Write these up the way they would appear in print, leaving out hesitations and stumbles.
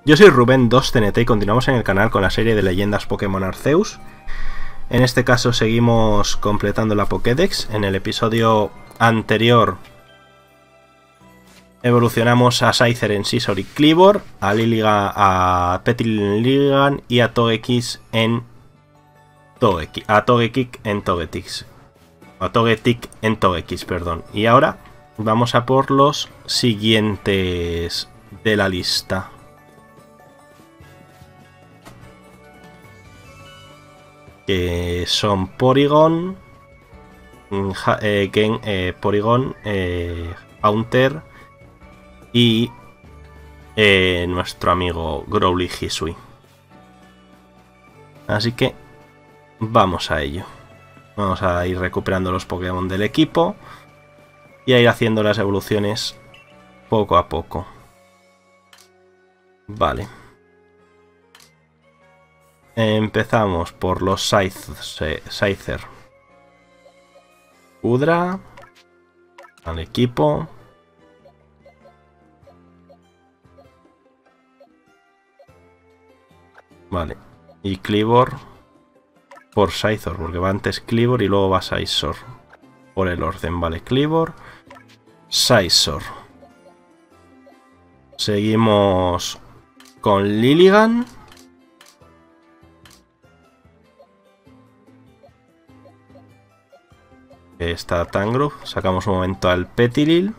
Yo soy Rubén 2TNT y continuamos en el canal con la serie de leyendas Pokémon Arceus. En este caso seguimos completando la Pokédex. En el episodio anterior evolucionamos a Scyther en Scizor y Kleavor, a Lilligan, a Petilil en Lilligan y a Togekiss en Togekick en Togetic. A Togetic en Togekiss, perdón. Y ahora vamos a por los siguientes de la lista. Que son Porygon, Porygon, Haunter y nuestro amigo Growly Hisui. Así que vamos a ello. Vamos a ir recuperando los Pokémon del equipo y a ir haciendo las evoluciones poco a poco. Vale. Empezamos por los Scyther. Udra al equipo. Vale. Y Kleavor por Scizor, porque va antes Kleavor y luego va Scizor. Por el orden, vale. Kleavor, Scizor. Seguimos con Lilligan. Está Tangrowth. Sacamos un momento al Petilil.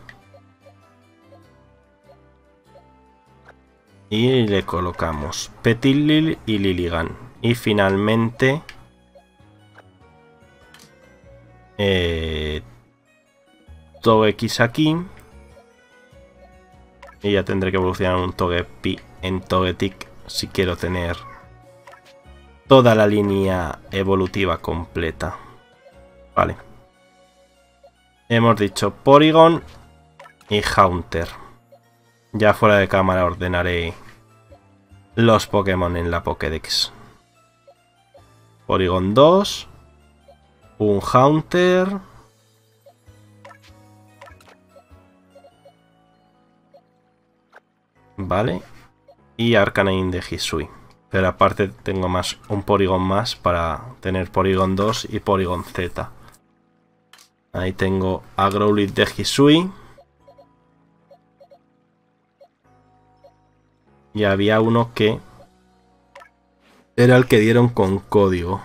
Y le colocamos Petilil y Lilligan. Y finalmente Togekiss aquí. Y ya tendré que evolucionar un Togepi en Togetic si quiero tener toda la línea evolutiva completa. Vale. Hemos dicho Porygon y Haunter. Ya fuera de cámara ordenaré los Pokémon en la Pokédex. Porygon 2. Un Haunter. Vale. Y Arcanine de Hisui. Pero aparte tengo un Porygon más para tener Porygon 2 y Porygon Z. Ahí tengo a Growly de Hisui. Y había uno que era el que dieron con código.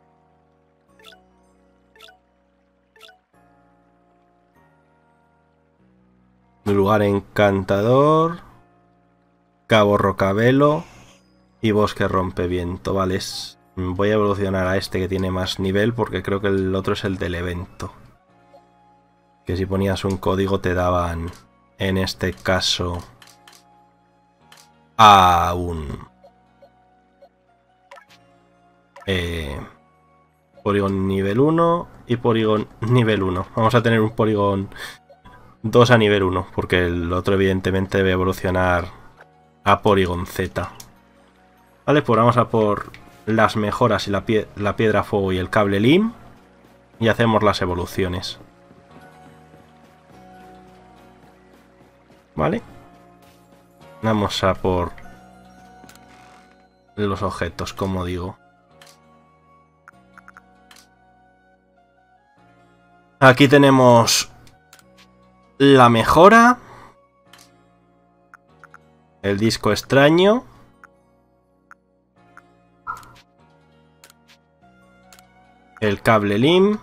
Lugar encantador. Cabo Rocabelo. Y Bosque Rompeviento. Vale, voy a evolucionar a este que tiene más nivel porque creo que el otro es el del evento. Que si ponías un código te daban, en este caso, a un Porygon nivel 1 y Porygon nivel 1. Vamos a tener un Porygon 2 a nivel 1, porque el otro evidentemente debe evolucionar a Porygon Z. Vale, pues vamos a por las mejoras y la piedra fuego y el cable LIM. Y hacemos las evoluciones. Vale. Vamos a por los objetos, como digo. Aquí tenemos la mejora. El disco extraño. El cable LIM.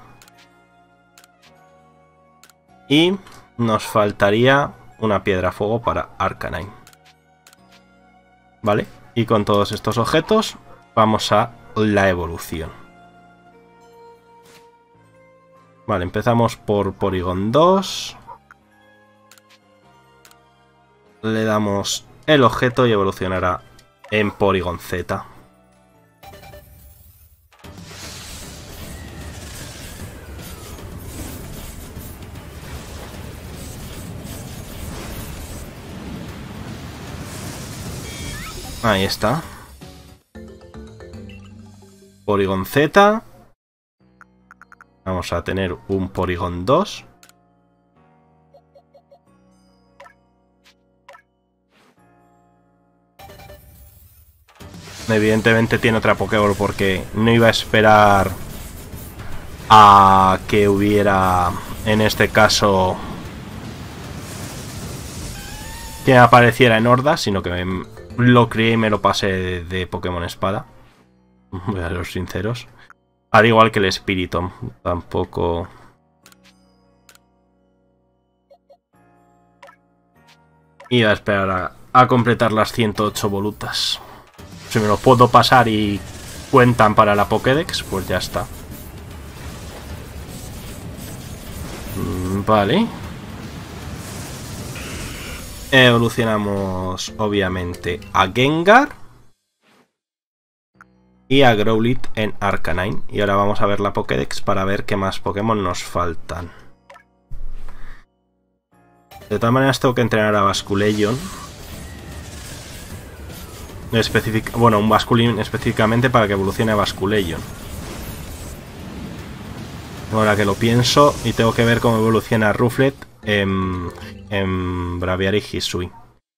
Y nos faltaría una piedra fuego para Arcanine. Vale, y con todos estos objetos vamos a la evolución. Vale, empezamos por Porygon 2. Le damos el objeto y evolucionará en Porygon Z. Ahí está. Porygon Z. Vamos a tener un Porygon 2. Evidentemente tiene otra Pokéball porque no iba a esperar a que hubiera, en este caso, que apareciera en horda, sino que lo crié y me lo pasé de Pokémon Espada. Voy a ser sinceros. Al igual que el Spiritomb, tampoco... Iba a esperar a completar las 108 volutas. Si me lo puedo pasar y cuentan para la Pokédex, pues ya está. Vale. Evolucionamos, obviamente, a Gengar y a Growlithe en Arcanine. Y ahora vamos a ver la Pokédex para ver qué más Pokémon nos faltan. De todas maneras tengo que entrenar a Basculegion. Bueno, un Basculin específicamente para que evolucione a Basculegion. Ahora que lo pienso, y tengo que ver cómo evoluciona Rufflet en Braviary Hisui.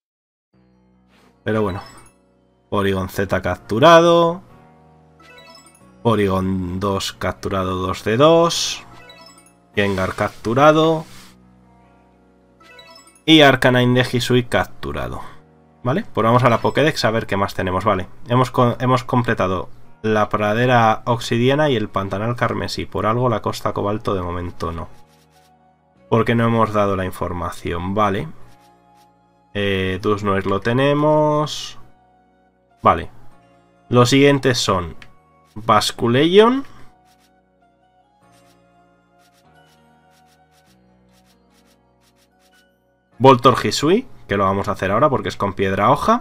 Pero bueno. Porygon Z capturado. Porygon 2 capturado 2 de 2. Gengar capturado. Y Arcanine de Hisui capturado. Vale, pues vamos a la Pokédex a ver qué más tenemos. Vale, hemos completado la pradera obsidiana y el pantanal carmesí. Por algo la costa cobalto de momento no. Porque no hemos dado la información. Vale. Dusknoir lo tenemos. Vale. Los siguientes son Basculegion. Voltorb Hisui, que lo vamos a hacer ahora porque es con piedra hoja.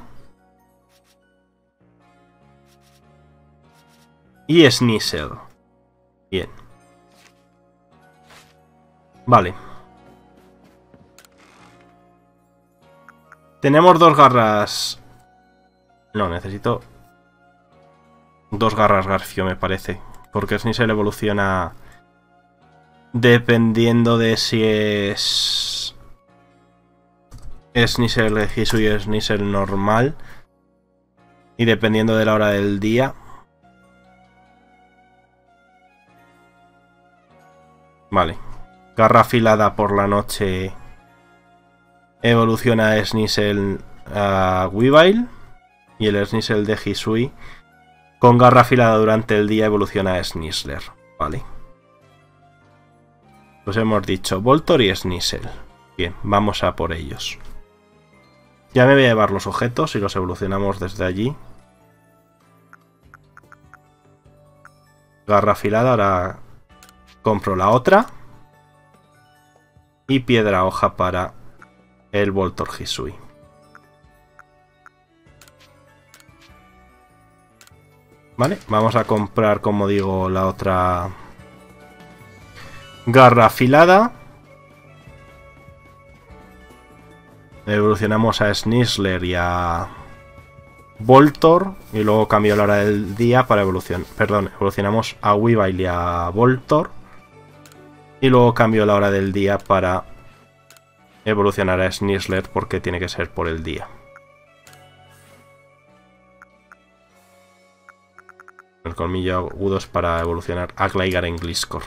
Y Sneasel. Bien. Vale. Tenemos dos garras. No, necesito dos garras Garfio, me parece. Porque Sneasel evoluciona dependiendo de si es Sneasel Hisui o Sneasel normal. Y dependiendo de la hora del día. Vale. Garra afilada por la noche evoluciona a Sneasel a Weavile. Y el Sneasel de Hisui con garra afilada durante el día evoluciona a Sneasler. Vale. Pues hemos dicho Voltorb y Sneasel. Bien, vamos a por ellos. Ya me voy a llevar los objetos y los evolucionamos desde allí. Garra afilada, ahora compro la otra. Y piedra hoja para el Voltorb Hisui. Vale, vamos a comprar, como digo, la otra garra afilada. Evolucionamos a Sneasler y a Voltorb. Y luego cambio la hora del día para evolucionar. Perdón, evolucionamos a Weavile y a Voltorb. Y luego cambio la hora del día para evolucionar a Sneasler porque tiene que ser por el día. El colmillo agudo es para evolucionar a Gligar en Gliscor.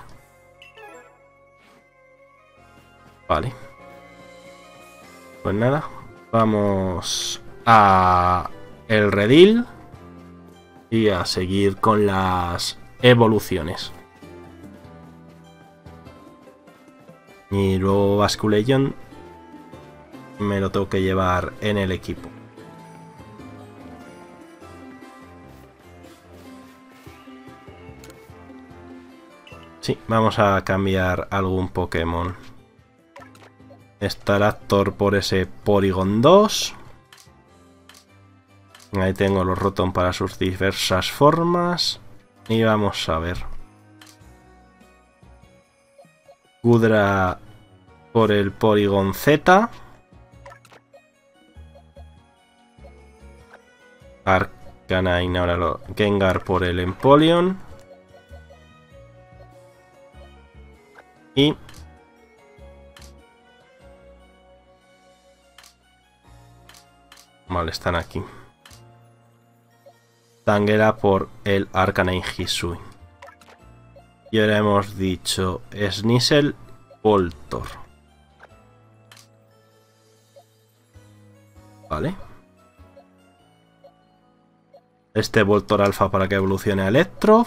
Vale. Pues nada, vamos a el redil y a seguir con las evoluciones. Y luego Basculegion me lo tengo que llevar en el equipo. Sí, vamos a cambiar algún Pokémon. Staraptor por ese Porygon 2. Ahí tengo los Rotom para sus diversas formas. Y vamos a ver. Gudra por el Porygon Z. Arcanine, ahora lo Gengar por el Empoleon. Y vale, están aquí. Tangela por el Arcanine Hisui. Y ahora hemos dicho Sneasel, Voltor. Vale. Este Voltor Alpha para que evolucione a Electrov.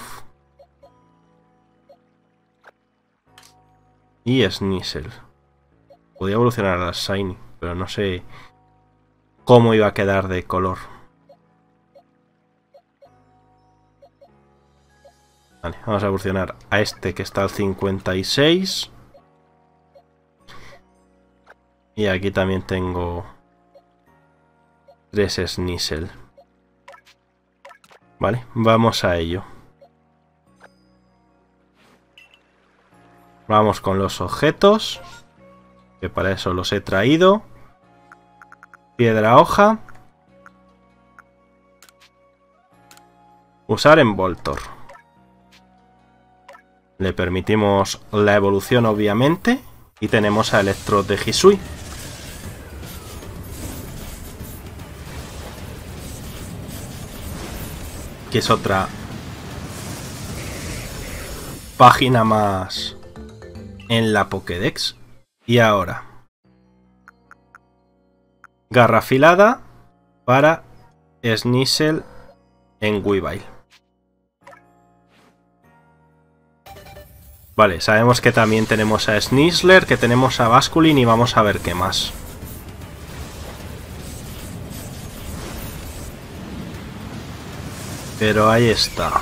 Y Sneasel. Podía evolucionar a la Shiny, pero no sé cómo iba a quedar de color. Vale, vamos a evolucionar a este que está al 56. Y aquí también tengo 3 Sneasel. Vale, vamos a ello. Vamos con los objetos, que para eso los he traído. Piedra hoja. Usar en Voltor. Le permitimos la evolución, obviamente. Y tenemos a Electrode de Hisui. Que es otra página más en la Pokédex. Y ahora garra afilada para Sneasel en Weavile. Vale, sabemos que también tenemos a Sneasler, que tenemos a Basculin y vamos a ver qué más. Pero ahí está.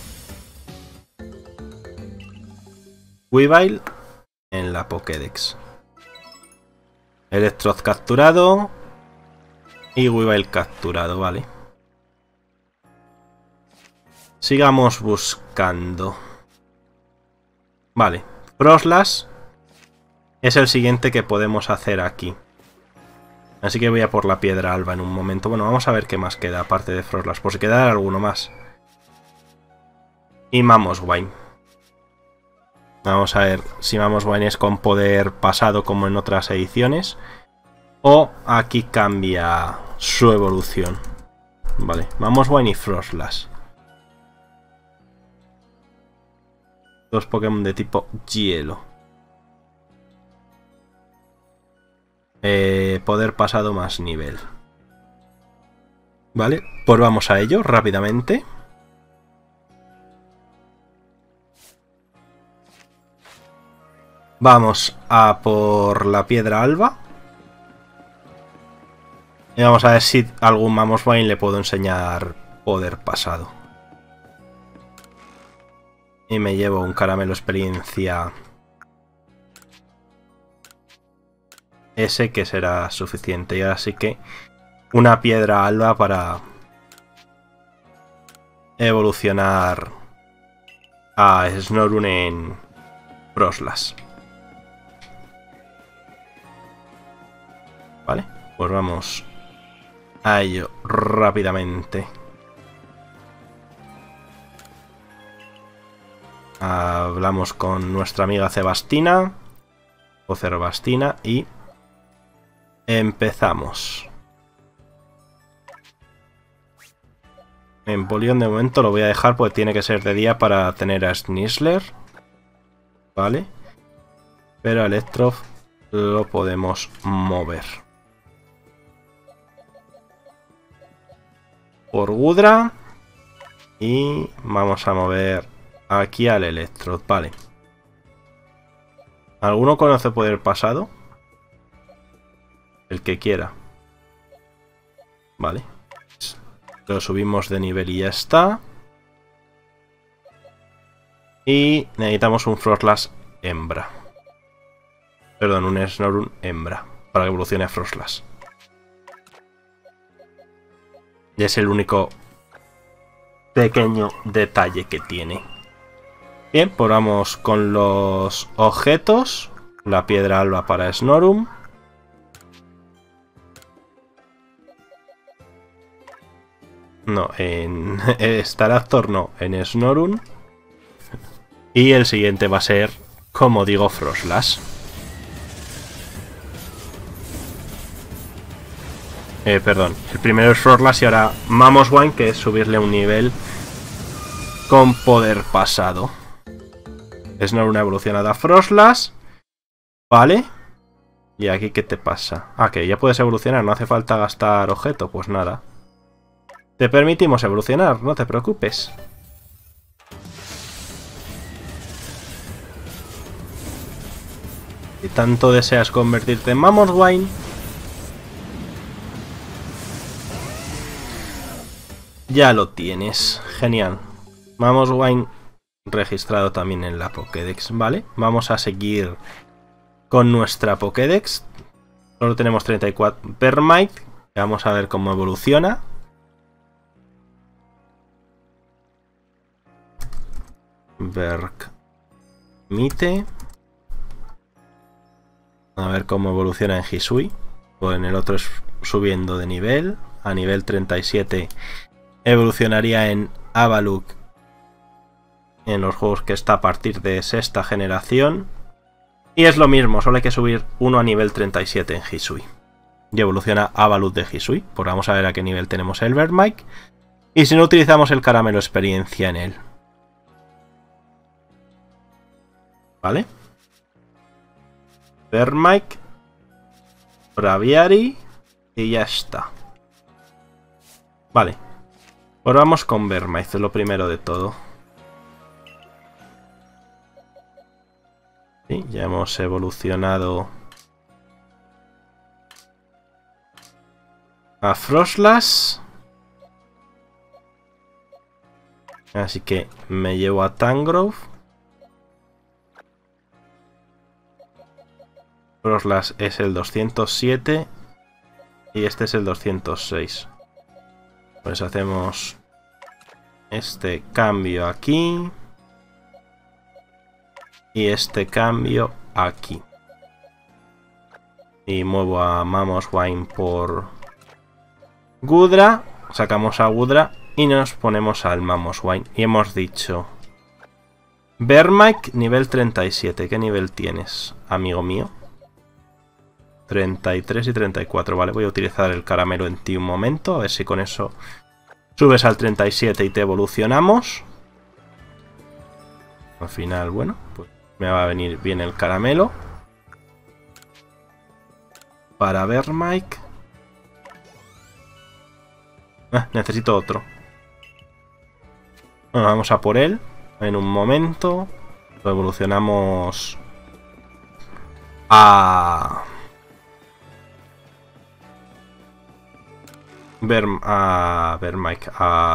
Weavile en la Pokédex. Electrode capturado. Y Weavile capturado, vale. Sigamos buscando. Vale, Froslass es el siguiente que podemos hacer aquí. Así que voy a por la piedra alba en un momento. Bueno, vamos a ver qué más queda aparte de Froslass, por si queda alguno más. Y Mamoswine. Vamos a ver si Mamoswine es con poder pasado como en otras ediciones. O aquí cambia su evolución. Vale, Mamoswine y Froslass. Dos Pokémon de tipo hielo. Poder pasado más nivel. Vale, pues vamos a ello rápidamente. Vamos a por la piedra alba. Y vamos a ver si algún Mamoswine le puedo enseñar poder pasado. Y me llevo un caramelo experiencia. Ese que será suficiente. Y ahora sí que una piedra alba para evolucionar a Snorunt en Froslass. Vale, pues vamos a ello rápidamente. Hablamos con nuestra amiga Cebastina o Cerbastina y empezamos. En Polión de momento lo voy a dejar porque tiene que ser de día para tener a Sneasler. Vale. Pero a Electrov lo podemos mover. Por Gudra. Y vamos a mover aquí al Electrode, vale. ¿Alguno conoce poder pasado? El que quiera. Vale. Lo subimos de nivel y ya está. Y necesitamos un Froslass hembra. Perdón, un Snorunt hembra. Para que evolucione a Froslass. Y es el único pequeño detalle que tiene. Bien, pues vamos con los objetos. La piedra alba para Snorunt. No, en Staraptor no, en Snorunt. Y el siguiente va a ser, como digo, Froslass. Perdón, el primero es Froslass y ahora Mamoswine, que es subirle un nivel con poder pasado. Es una evolucionada Froslass. Vale. ¿Y aquí qué te pasa? Ah, que ya puedes evolucionar, no hace falta gastar objeto. Pues nada. Te permitimos evolucionar, no te preocupes. Si tanto deseas convertirte en Mamoswine, ya lo tienes. Genial. Mamoswine registrado también en la Pokédex, ¿vale? Vamos a seguir con nuestra Pokédex. Solo tenemos 34 Vermite. Vamos a ver cómo evoluciona. Vermite. A ver cómo evoluciona en Hisui. O en el otro es subiendo de nivel. A nivel 37 evolucionaría en Avaluk. En los juegos que está a partir de sexta generación. Y es lo mismo, solo hay que subir uno a nivel 37 en Hisui. Y evoluciona Avaluk de Hisui. Pues vamos a ver a qué nivel tenemos el Vermite. Y si no utilizamos el caramelo experiencia en él. ¿Vale? Vermite. Braviary. Y ya está. Vale. Pues vamos con Vermite, es lo primero de todo. Sí, ya hemos evolucionado a Froslass. Así que me llevo a Tangrowth. Froslass es el 207 y este es el 206. Pues hacemos este cambio aquí. Y este cambio aquí. Y muevo a Mamoswine por Gudra. Sacamos a Gudra y nos ponemos al Mamoswine. Y hemos dicho Vermite nivel 37. ¿Qué nivel tienes, amigo mío? 33 y 34. Vale, voy a utilizar el caramelo en ti un momento. A ver si con eso subes al 37 y te evolucionamos. Al final, bueno, pues me va a venir bien el caramelo. Para Vermite. Necesito otro. Bueno, vamos a por él. En un momento. Lo evolucionamos a Vermite.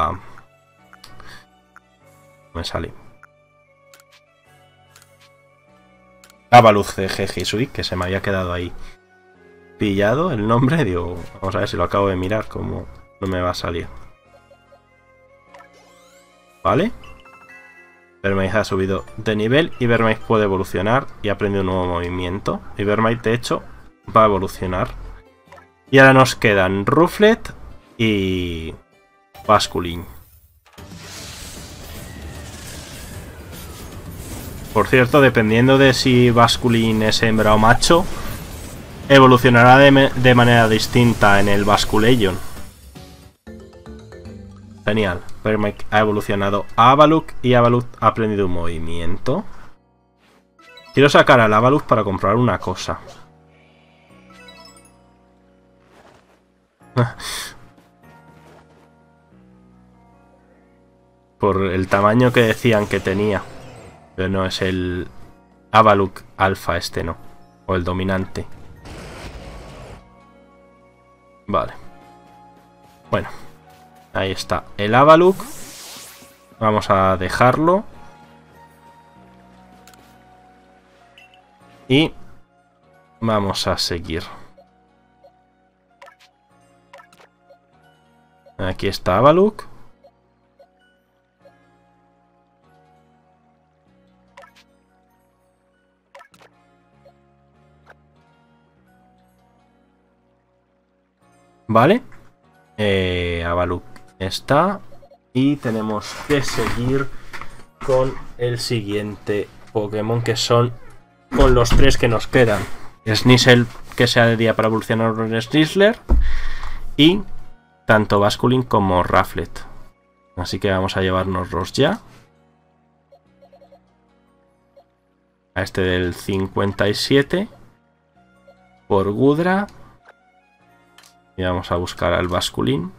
Me sale Avaluk CG Hisui, que se me había quedado ahí pillado el nombre. Digo, vamos a ver si lo acabo de mirar, como no me va a salir. Vale. Vermite ha subido de nivel y Vermite puede evolucionar y aprende un nuevo movimiento. Y Vermite, de hecho, va a evolucionar. Y ahora nos quedan Rufflet y Basculin. Por cierto, dependiendo de si Basculin es hembra o macho, evolucionará de manera distinta en el Basculegion. Genial. Vermite ha evolucionado a Avaluk y Avaluk ha aprendido un movimiento. Quiero sacar al Avaluk para comprar una cosa. Por el tamaño que decían que tenía. Pero no es el Avaluk alfa, este no. O el dominante. Vale. Bueno. Ahí está el Avaluk. Vamos a dejarlo. Y vamos a seguir. Aquí está Avaluk. Vale. Avaluk está. Y tenemos que seguir con el siguiente Pokémon, que son con los tres que nos quedan. Sneasel, que sea de día para evolucionar en Sneasler. Y tanto Basculin como Rufflet. Así que vamos a llevárnoslos ya. A este del 57. Por Gudra. Y vamos a buscar al Basculin.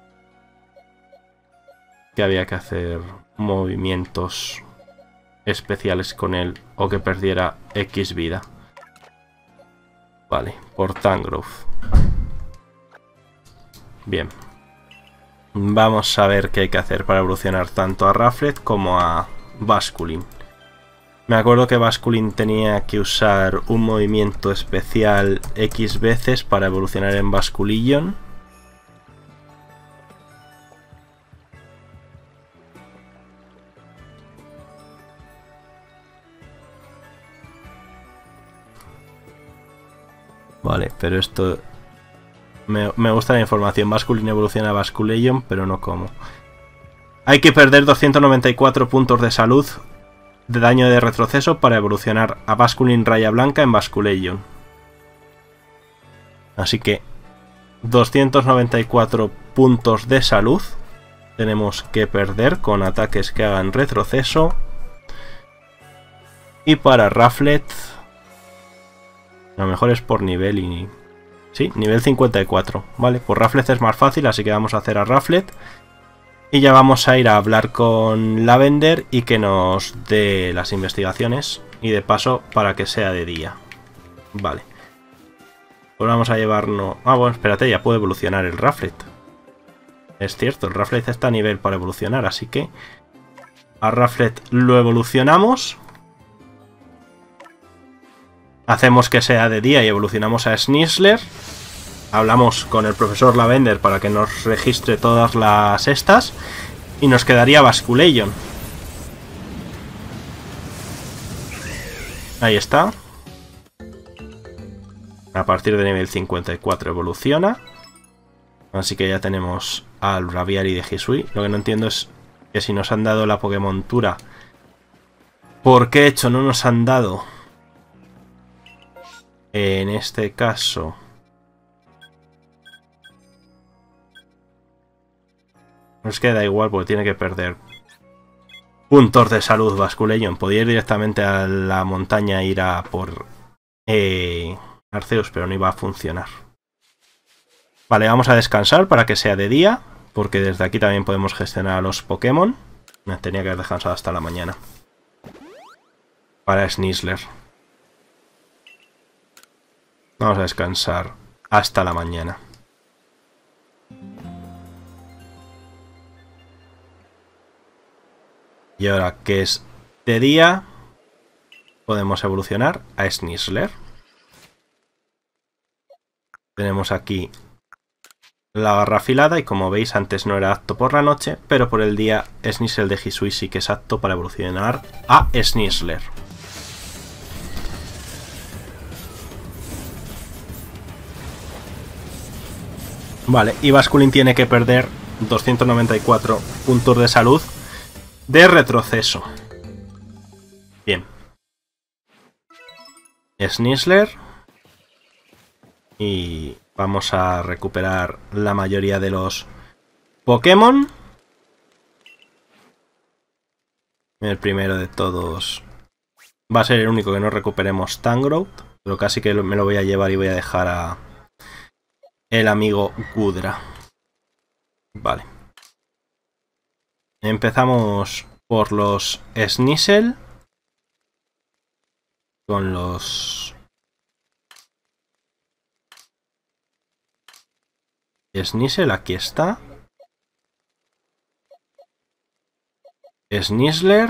Que había que hacer movimientos especiales con él. O que perdiera X vida. Vale, por Tangrowth. Bien. Vamos a ver qué hay que hacer para evolucionar tanto a Rufflet como a Basculin. Me acuerdo que Basculin tenía que usar un movimiento especial X veces para evolucionar en Basculillon. Vale, pero esto... Me gusta la información. Basculin evoluciona a Basculillon, pero no cómo. Hay que perder 294 puntos de salud de daño de retroceso para evolucionar a Basculin Raya Blanca en Basculillon. Así que 294 puntos de salud tenemos que perder con ataques que hagan retroceso. Y para Rufflet, a lo mejor es por nivel y... Sí, nivel 54. Vale, pues Rufflet es más fácil, así que vamos a hacer a Rufflet. Y ya vamos a ir a hablar con Lavender y que nos dé las investigaciones. Y de paso, para que sea de día. Vale. Pues vamos a llevarnos... Ah, bueno, espérate, ya puede evolucionar el Rufflet. Es cierto, el Rufflet está a nivel para evolucionar, así que... A Rufflet lo evolucionamos. Hacemos que sea de día y evolucionamos a Sneasler. Hablamos con el profesor Lavender para que nos registre todas las estas. Y nos quedaría Basculillon. Ahí está. A partir de nivel 54 evoluciona. Así que ya tenemos al Braviary de Hisui. Lo que no entiendo es que si nos han dado la Pokémontura, ¿por qué hecho no nos han dado? En este caso... Nos queda igual porque tiene que perder puntos de salud Basculillon. Podía ir directamente a la montaña e ir a por Arceus, pero no iba a funcionar. Vale, vamos a descansar para que sea de día, porque desde aquí también podemos gestionar a los Pokémon. Me tenía que haber descansado hasta la mañana. Para Sneasler. Vamos a descansar hasta la mañana. Y ahora que es de día, podemos evolucionar a Sneasler. Tenemos aquí la garra afilada y como veis antes no era apto por la noche, pero por el día Sneasel de Hisui sí que es apto para evolucionar a Sneasler. Vale, y Basculin tiene que perder 294 puntos de salud de retroceso. Bien. Sneasler. Y vamos a recuperar la mayoría de los Pokémon. El primero de todos va a ser el único que no recuperemos, Tangrowth, pero casi que me lo voy a llevar y voy a dejar a el amigo Gudra. Vale. Empezamos por los Sneasel. Con los... Sneasel, aquí está. Sneasler.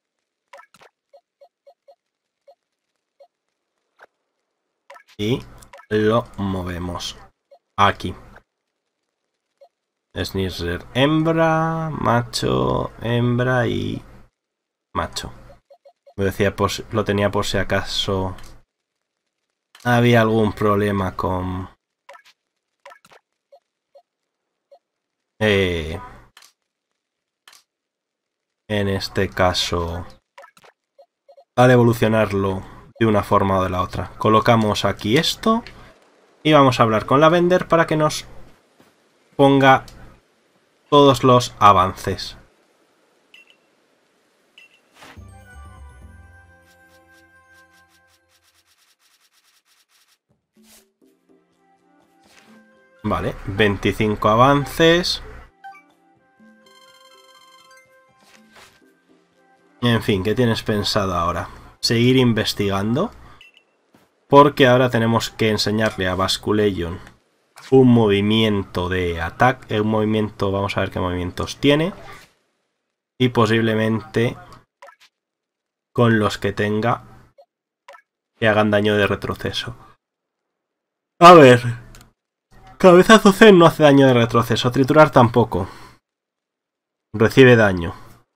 Y lo movemos aquí. Sneasler hembra, macho, hembra y macho. Me decía, pues, lo tenía por si acaso había algún problema con... en este caso, al evolucionarlo de una forma o de la otra. Colocamos aquí esto y vamos a hablar con Lavender para que nos ponga todos los avances. Vale, 25 avances. En fin, ¿qué tienes pensado ahora? Seguir investigando. Porque ahora tenemos que enseñarle a Basculeyon un movimiento de ataque. Un movimiento, vamos a ver qué movimientos tiene. Y posiblemente con los que tenga que hagan daño de retroceso. A ver. Cabezazo Zen no hace daño de retroceso. Triturar tampoco. Recibe daño.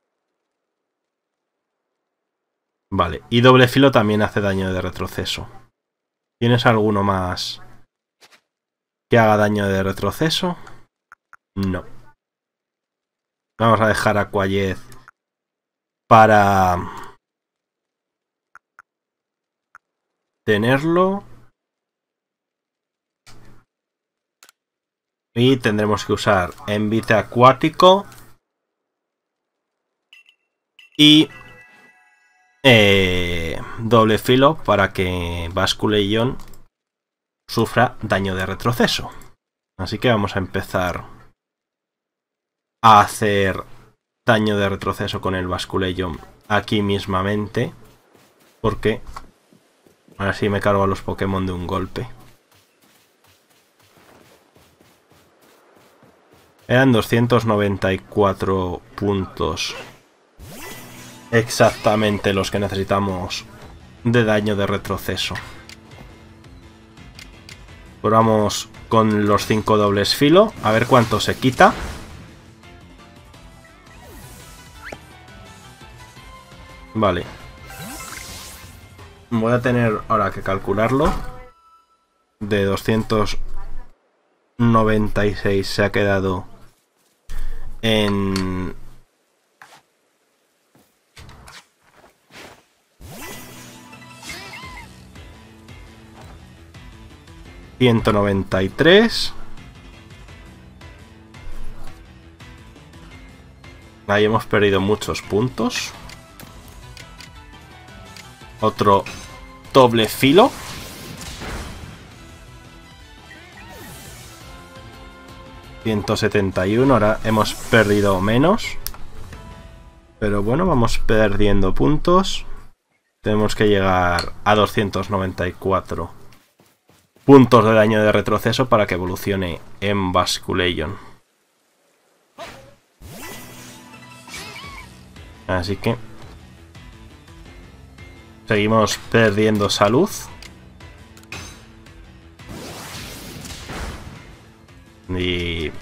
Vale. Y doble filo también hace daño de retroceso. ¿Tienes alguno más que haga daño de retroceso? No. Vamos a dejar a Quayez para tenerlo. Y tendremos que usar envite acuático. Y doble filo para que Basculeyon sufra daño de retroceso. Así que vamos a empezar a hacer daño de retroceso con el Basculeyon aquí mismamente. Porque ahora sí me cargo a los Pokémon de un golpe. Eran 294 puntos. Exactamente los que necesitamos de daño de retroceso. Probamos con los 5 dobles filo. A ver cuánto se quita. Vale. Voy a tener ahora que calcularlo. De 296 se ha quedado en... $193. Ahí hemos perdido muchos puntos. Otro doble filo. $171. Ahora hemos perdido menos. Pero bueno, vamos perdiendo puntos. Tenemos que llegar a 294 puntos de daño de retroceso para que evolucione en Basculeyon. Así que seguimos perdiendo salud. Y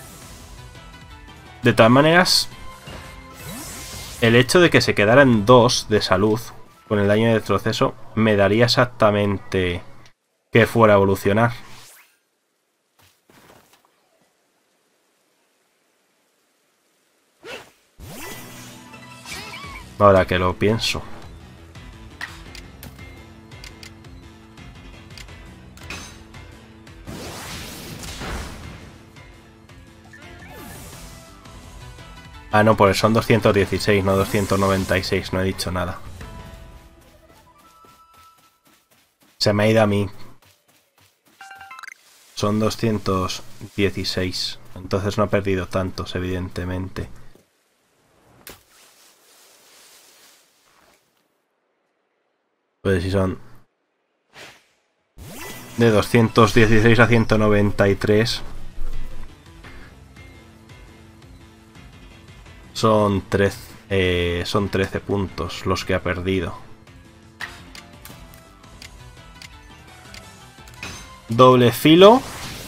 de todas maneras, el hecho de que se quedaran 2 de salud con el daño de retroceso me daría exactamente que fuera a evolucionar. Ahora que lo pienso. Ah, no, pues son 216, no 296, no he dicho nada. Se me ha ido a mí. Son 216. Entonces no he perdido tantos, evidentemente. Pues si son de 216 a 193. Son 13 puntos los que ha perdido. Doble filo.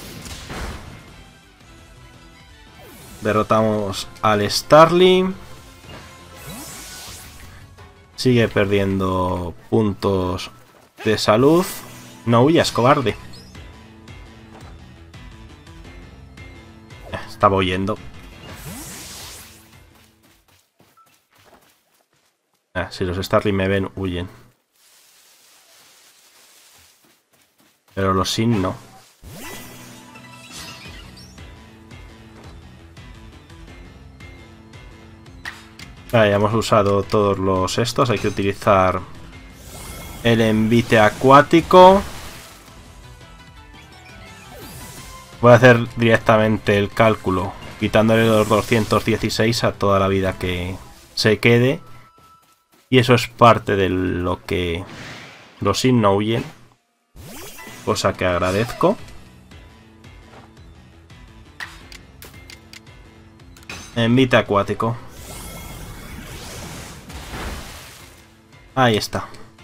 Derrotamos al Starling. Sigue perdiendo puntos de salud. No huyas, cobarde. Estaba huyendo. Si los Starling me ven, huyen. Pero los Sin no. Ya hemos usado todos los estos. Hay que utilizar el envite acuático. Voy a hacer directamente el cálculo, quitándole los 216 a toda la vida que se quede. Y eso es parte de lo que los Sin no huyen. Cosa que agradezco. Envite acuático. Ahí está.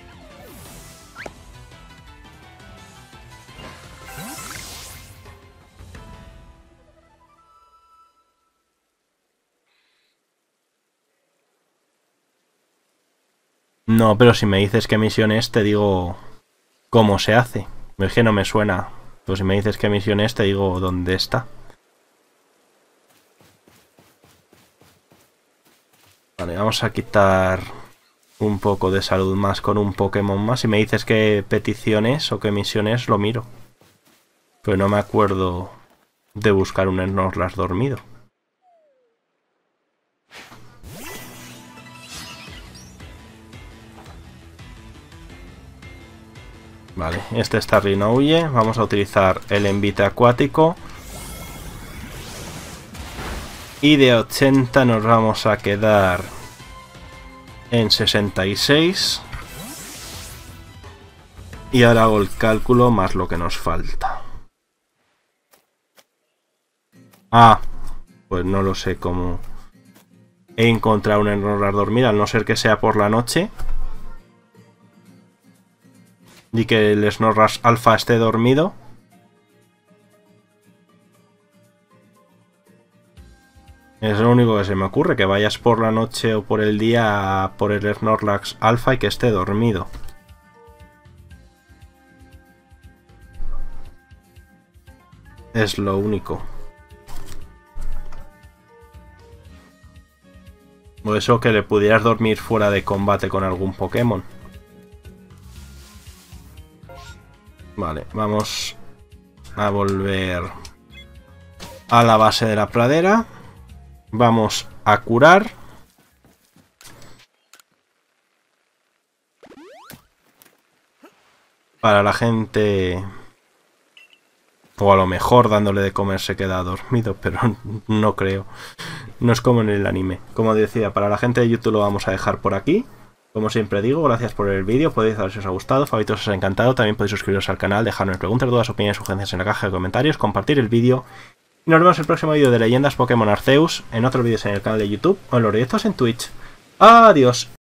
No, pero si me dices qué misión es, te digo cómo se hace. Es que no me suena. Pues si me dices qué misión es, te digo dónde está. Vale, vamos a quitar un poco de salud más con un Pokémon más. Si me dices qué petición es o qué misión es, lo miro. Pero no me acuerdo de buscar un Snorlax dormido. Vale, este Starly no huye. Vamos a utilizar el envite acuático. Y de 80 nos vamos a quedar en 66. Y ahora hago el cálculo más lo que nos falta. Ah, pues no lo sé cómo he encontrado un Snorlax dormido, al no ser que sea por la noche. Y que el Snorlax alfa esté dormido. Es lo único que se me ocurre, que vayas por la noche o por el día por el Snorlax alfa y que esté dormido. Es lo único. O eso, que le pudieras dormir fuera de combate con algún Pokémon. Vale, vamos a volver a la base de la pradera. Vamos a curar. Para la gente... O a lo mejor dándole de comer se queda dormido, pero no creo. No es como en el anime. Como decía, para la gente de YouTube lo vamos a dejar por aquí. Como siempre digo, gracias por ver el vídeo. Podéis dar si os ha gustado, favoritos si os ha encantado. También podéis suscribiros al canal, dejarme preguntas, dudas, opiniones, sugerencias en la caja de comentarios, compartir el vídeo. Y nos vemos en el próximo vídeo de Leyendas Pokémon Arceus, en otros vídeos en el canal de YouTube o en los directos en Twitch. ¡Adiós!